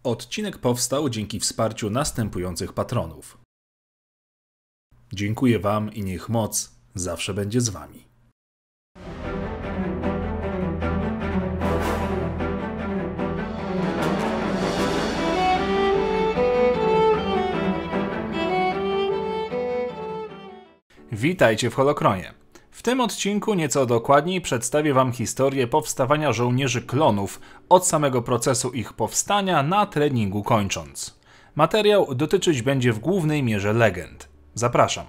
Odcinek powstał dzięki wsparciu następujących patronów. Dziękuję Wam i niech moc zawsze będzie z Wami. Witajcie w Holokronie. W tym odcinku nieco dokładniej przedstawię Wam historię powstawania żołnierzy klonów, od samego procesu ich powstania na treningu kończąc. Materiał dotyczyć będzie w głównej mierze legend. Zapraszam.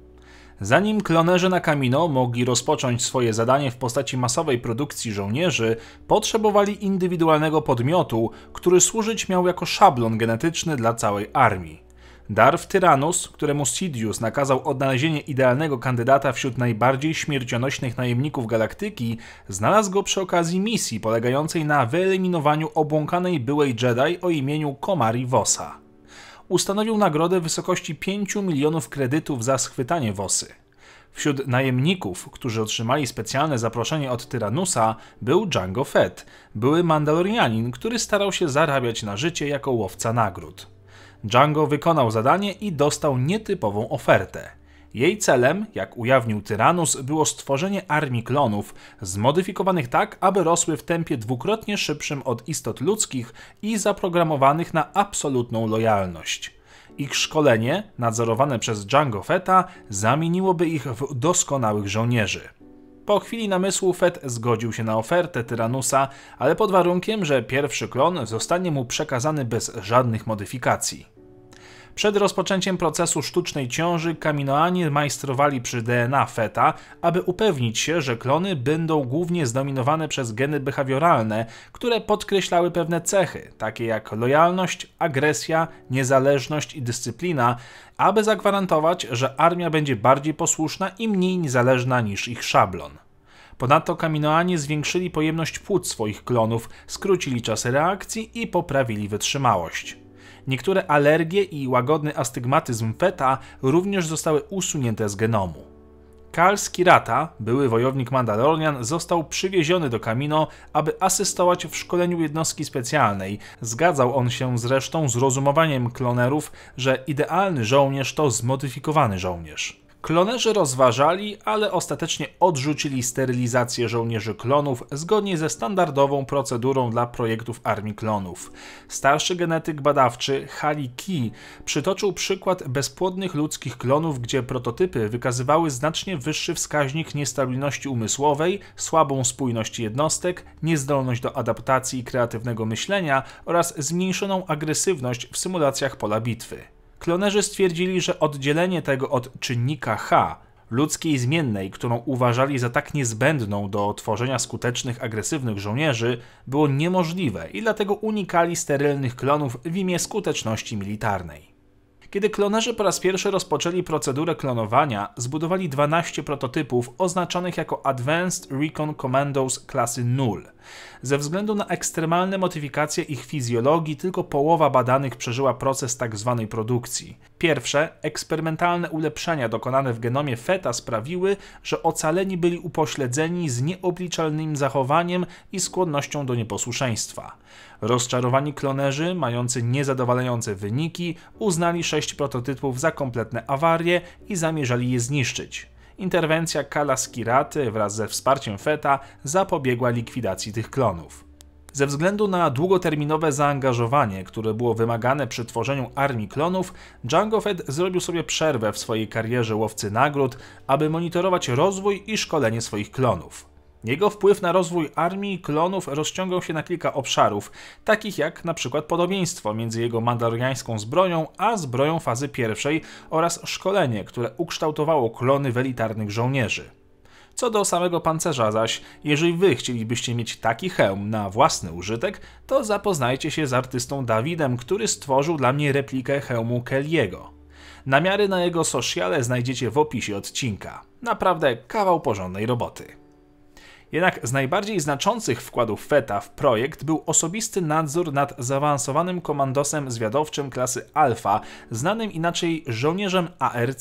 Zanim klonerzy na Kamino mogli rozpocząć swoje zadanie w postaci masowej produkcji żołnierzy, potrzebowali indywidualnego podmiotu, który służyć miał jako szablon genetyczny dla całej armii. Darth Tyrannus, któremu Sidious nakazał odnalezienie idealnego kandydata wśród najbardziej śmiercionośnych najemników galaktyki, znalazł go przy okazji misji polegającej na wyeliminowaniu obłąkanej byłej Jedi o imieniu Komari Vossa. Ustanowił nagrodę w wysokości 5 milionów kredytów za schwytanie Vossy. Wśród najemników, którzy otrzymali specjalne zaproszenie od Tyrannusa, był Jango Fett, były Mandalorianin, który starał się zarabiać na życie jako łowca nagród. Jango wykonał zadanie i dostał nietypową ofertę. Jej celem, jak ujawnił Tyrannus, było stworzenie armii klonów, zmodyfikowanych tak, aby rosły w tempie dwukrotnie szybszym od istot ludzkich i zaprogramowanych na absolutną lojalność. Ich szkolenie, nadzorowane przez Jango Fetta, zamieniłoby ich w doskonałych żołnierzy. Po chwili namysłu Fett zgodził się na ofertę Tyrannusa, ale pod warunkiem, że pierwszy klon zostanie mu przekazany bez żadnych modyfikacji. Przed rozpoczęciem procesu sztucznej ciąży Kaminoanie majstrowali przy DNA Fetta, aby upewnić się, że klony będą głównie zdominowane przez geny behawioralne, które podkreślały pewne cechy, takie jak lojalność, agresja, niezależność i dyscyplina, aby zagwarantować, że armia będzie bardziej posłuszna i mniej niezależna niż ich szablon. Ponadto Kaminoanie zwiększyli pojemność płuc swoich klonów, skrócili czasy reakcji i poprawili wytrzymałość. Niektóre alergie i łagodny astygmatyzm Fetta również zostały usunięte z genomu. Kal Skirata, były wojownik Mandalorian, został przywieziony do Kamino, aby asystować w szkoleniu jednostki specjalnej. Zgadzał on się zresztą z rozumowaniem klonerów, że idealny żołnierz to zmodyfikowany żołnierz. Klonerzy rozważali, ale ostatecznie odrzucili sterylizację żołnierzy klonów zgodnie ze standardową procedurą dla projektów armii klonów. Starszy genetyk badawczy Hali Key przytoczył przykład bezpłodnych ludzkich klonów, gdzie prototypy wykazywały znacznie wyższy wskaźnik niestabilności umysłowej, słabą spójność jednostek, niezdolność do adaptacji i kreatywnego myślenia oraz zmniejszoną agresywność w symulacjach pola bitwy. Klonerzy stwierdzili, że oddzielenie tego od czynnika H, ludzkiej zmiennej, którą uważali za tak niezbędną do tworzenia skutecznych, agresywnych żołnierzy, było niemożliwe i dlatego unikali sterylnych klonów w imię skuteczności militarnej. Kiedy klonerzy po raz pierwszy rozpoczęli procedurę klonowania, zbudowali 12 prototypów oznaczonych jako Advanced Recon Commandos klasy 0. Ze względu na ekstremalne modyfikacje ich fizjologii tylko połowa badanych przeżyła proces tzw. produkcji. Pierwsze, eksperymentalne ulepszenia dokonane w genomie Fetta sprawiły, że ocaleni byli upośledzeni z nieobliczalnym zachowaniem i skłonnością do nieposłuszeństwa. Rozczarowani klonerzy, mający niezadowalające wyniki, uznali 6 prototypów za kompletne awarie i zamierzali je zniszczyć. Interwencja Kala Skiraty wraz ze wsparciem Fetta zapobiegła likwidacji tych klonów. Ze względu na długoterminowe zaangażowanie, które było wymagane przy tworzeniu armii klonów, Jango Fett zrobił sobie przerwę w swojej karierze łowcy nagród, aby monitorować rozwój i szkolenie swoich klonów. Jego wpływ na rozwój armii klonów rozciągał się na kilka obszarów, takich jak np. podobieństwo między jego mandaloriańską zbroją a zbroją fazy pierwszej oraz szkolenie, które ukształtowało klony w elitarnych żołnierzy. Co do samego pancerza zaś, jeżeli wy chcielibyście mieć taki hełm na własny użytek, to zapoznajcie się z artystą Dawidem, który stworzył dla mnie replikę hełmu Kelly'ego. Namiary na jego sociale znajdziecie w opisie odcinka. Naprawdę kawał porządnej roboty. Jednak z najbardziej znaczących wkładów Fetta w projekt był osobisty nadzór nad zaawansowanym komandosem zwiadowczym klasy Alpha, znanym inaczej żołnierzem ARC.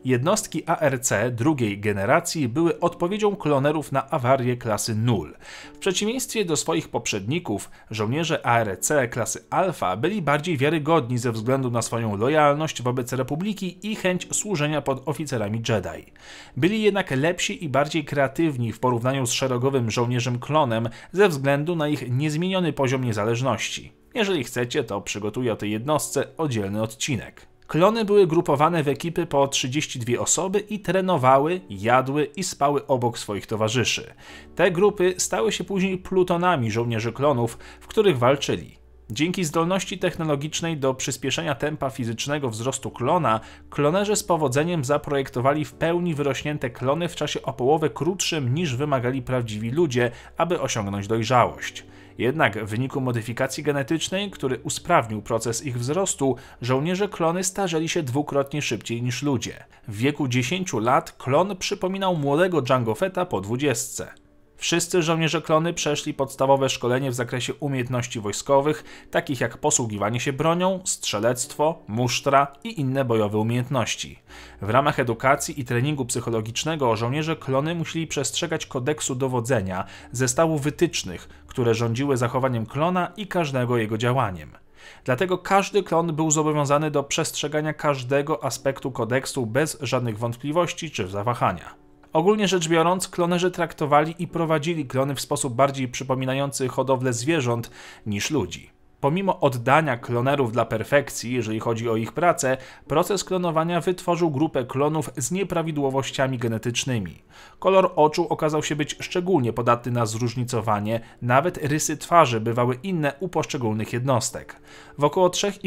Jednostki ARC drugiej generacji były odpowiedzią klonerów na awarię klasy 0. W przeciwieństwie do swoich poprzedników, żołnierze ARC klasy Alpha byli bardziej wiarygodni ze względu na swoją lojalność wobec Republiki i chęć służenia pod oficerami Jedi. Byli jednak lepsi i bardziej kreatywni w porównaniu z szeregowym żołnierzem klonem ze względu na ich niezmieniony poziom niezależności. Jeżeli chcecie, to przygotuję o tej jednostce oddzielny odcinek. Klony były grupowane w ekipy po 32 osoby i trenowały, jadły i spały obok swoich towarzyszy. Te grupy stały się później plutonami żołnierzy klonów, w których walczyli. Dzięki zdolności technologicznej do przyspieszenia tempa fizycznego wzrostu klona, klonerzy z powodzeniem zaprojektowali w pełni wyrośnięte klony w czasie o połowę krótszym niż wymagali prawdziwi ludzie, aby osiągnąć dojrzałość. Jednak w wyniku modyfikacji genetycznej, który usprawnił proces ich wzrostu, żołnierze klony starzeli się dwukrotnie szybciej niż ludzie. W wieku 10 lat klon przypominał młodego Jango Fetta po 20. Wszyscy żołnierze klony przeszli podstawowe szkolenie w zakresie umiejętności wojskowych, takich jak posługiwanie się bronią, strzelectwo, musztra i inne bojowe umiejętności. W ramach edukacji i treningu psychologicznego żołnierze klony musieli przestrzegać kodeksu dowodzenia, zestawu wytycznych, które rządziły zachowaniem klona i każdego jego działaniem. Dlatego każdy klon był zobowiązany do przestrzegania każdego aspektu kodeksu bez żadnych wątpliwości czy zawahania. Ogólnie rzecz biorąc, klonerzy traktowali i prowadzili klony w sposób bardziej przypominający hodowlę zwierząt niż ludzi. Pomimo oddania klonerów dla perfekcji, jeżeli chodzi o ich pracę, proces klonowania wytworzył grupę klonów z nieprawidłowościami genetycznymi. Kolor oczu okazał się być szczególnie podatny na zróżnicowanie, nawet rysy twarzy bywały inne u poszczególnych jednostek. W około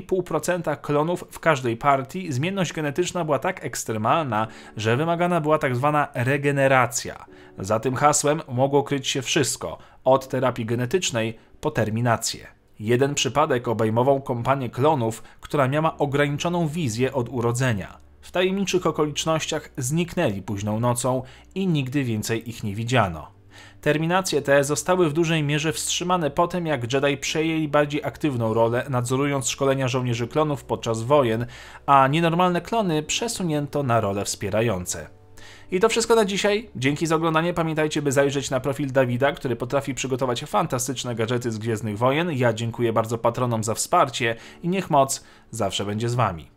3,5% klonów w każdej partii zmienność genetyczna była tak ekstremalna, że wymagana była tzw. regeneracja. Za tym hasłem mogło kryć się wszystko, od terapii genetycznej po terminację. Jeden przypadek obejmował kompanię klonów, która miała ograniczoną wizję od urodzenia. W tajemniczych okolicznościach zniknęli późną nocą i nigdy więcej ich nie widziano. Terminacje te zostały w dużej mierze wstrzymane po tym, jak Jedi przejęli bardziej aktywną rolę, nadzorując szkolenia żołnierzy klonów podczas wojen, a nienormalne klony przesunięto na role wspierające. I to wszystko na dzisiaj. Dzięki za oglądanie. Pamiętajcie, by zajrzeć na profil Dawida, który potrafi przygotować fantastyczne gadżety z Gwiezdnych Wojen. Ja dziękuję bardzo patronom za wsparcie i niech moc zawsze będzie z wami.